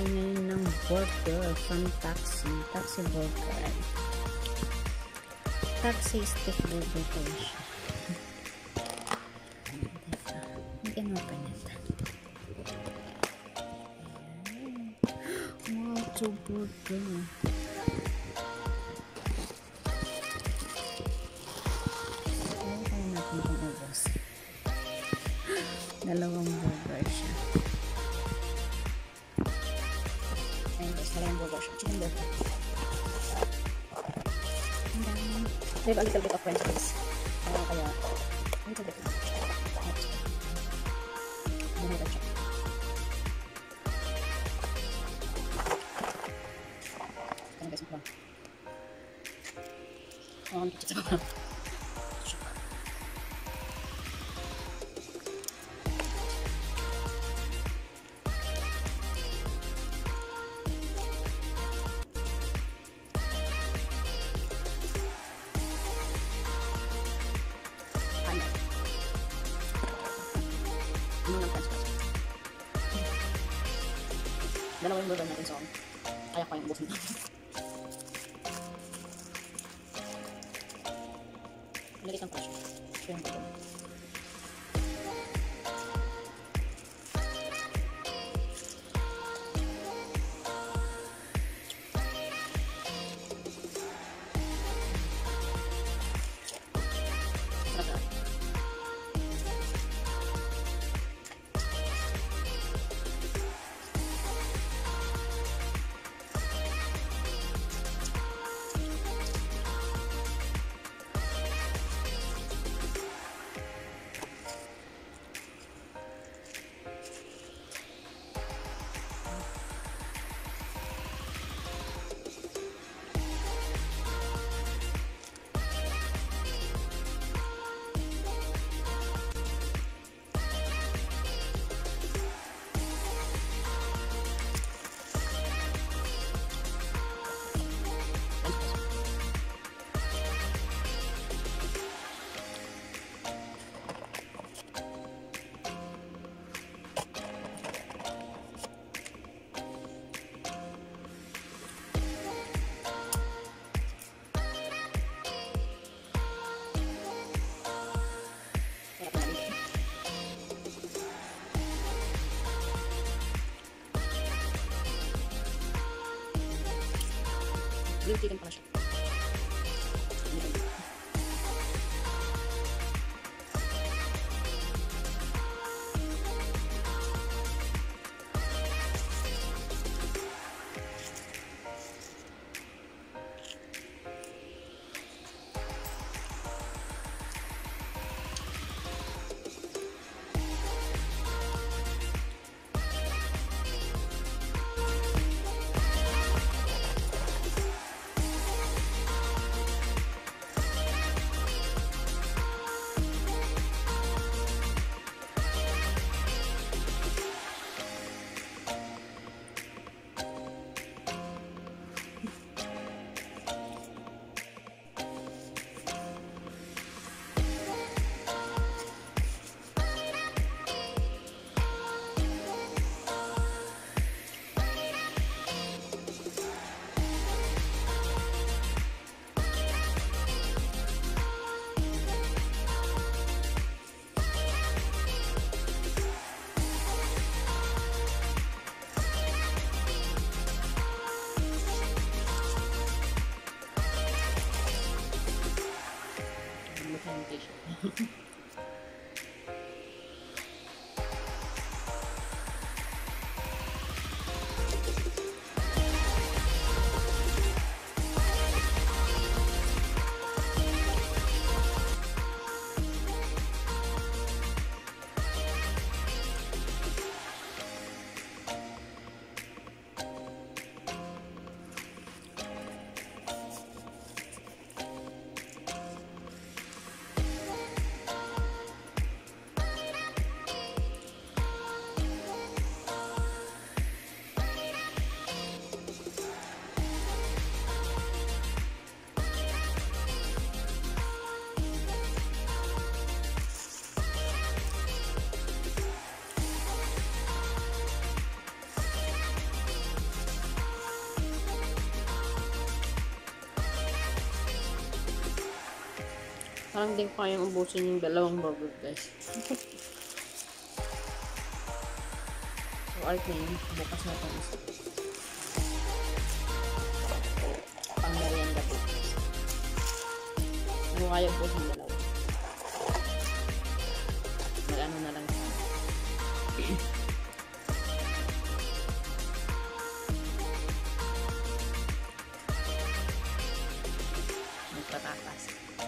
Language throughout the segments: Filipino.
kakain ngayon ng burger from Taxi Burger. Taxi stick burger po siya. You can open it. Wow, two burger. Kaya natin itong ubos. Dalawang burger siya. Ayun guys, dalawang burger siya. Chicken burger. We have a little bit of french fries. Kaya, a little bit. Ganito siya. Ganito guys, ito. Ang kitsa sa baba. Dalawa yung burger natin, so kaya ko yung ubusin natin. Nagit ang crush. Ito yung burger. Sarap. Grilled chicken pala siya. Parang hindi ko kayang ubusin yung dalawang burger, guys. So, art na yun. Bukas na itong isa. Pang merienda po. Ano kaya ubusin yung dalawa? Mag-ano na lang siya. Magpatakas.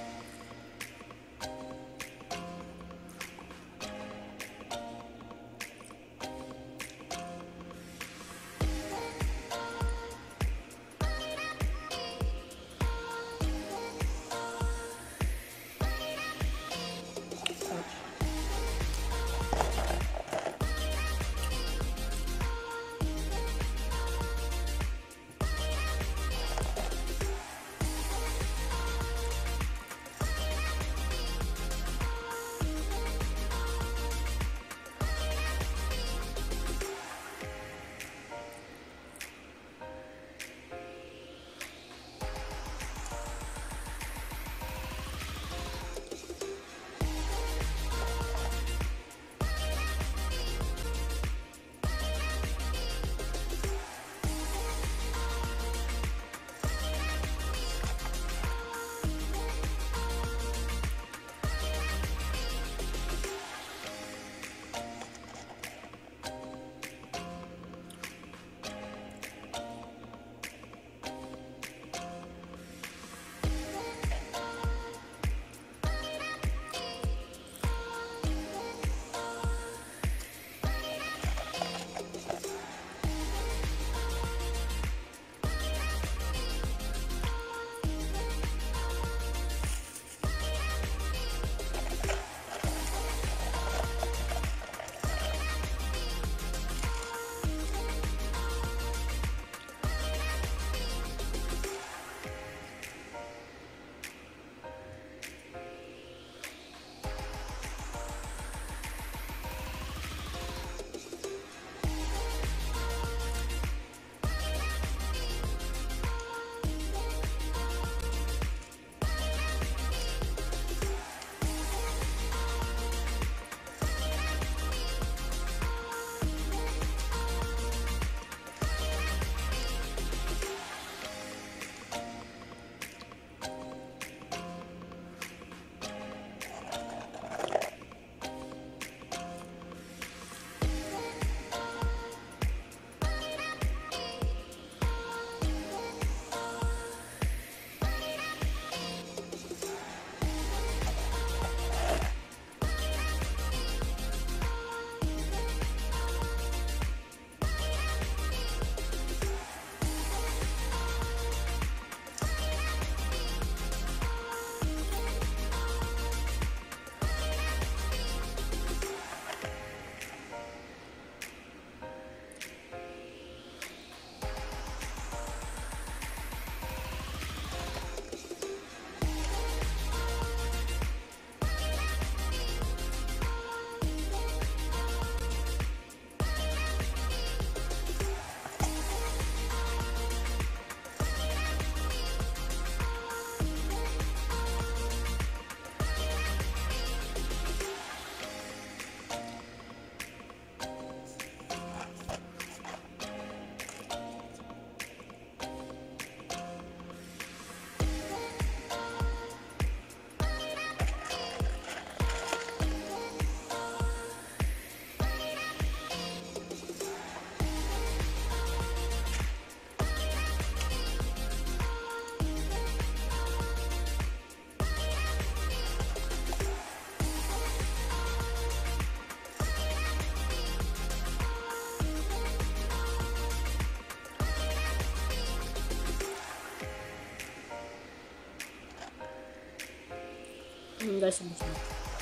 Guys, ubos na.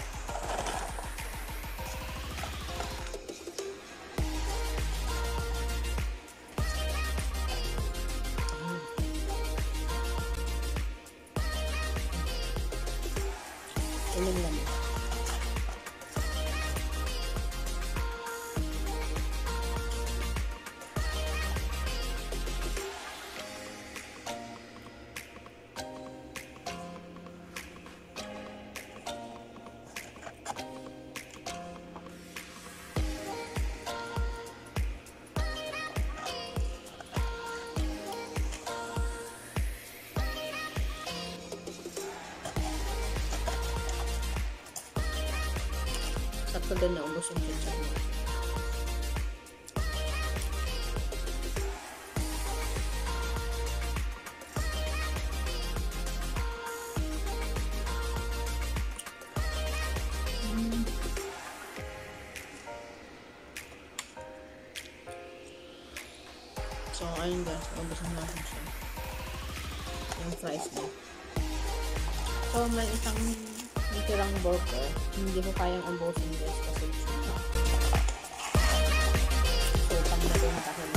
Inom lang. Kagad na ubos yung ketchup mo. So, ayun guys, ubusan natin siya. Yung fries niya. So, may isang tirang burger. Hindi ko kayang ubusin guys kasi siya. So, pang natin dahil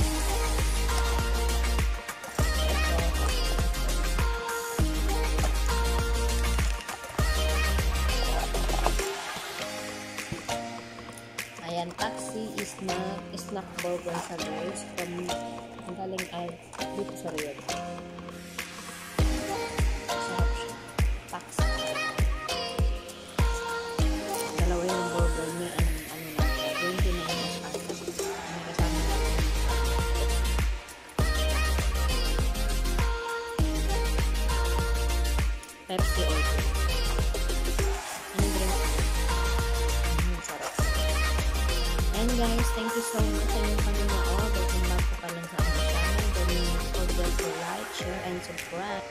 ayan, taxi is snack burger sa guys. Ang galing ay dito sa Rio. Sarap siya. Taxi. Dalawa yung burger niya. Ano na siya. 20 na yung taxi. Ang kasama na. Pepsi or and drink. Sarap. And guys, thank you so much sa inyong panonood. Welcome back po pa lang sa aking channel. Don't forget to like, share, and subscribe.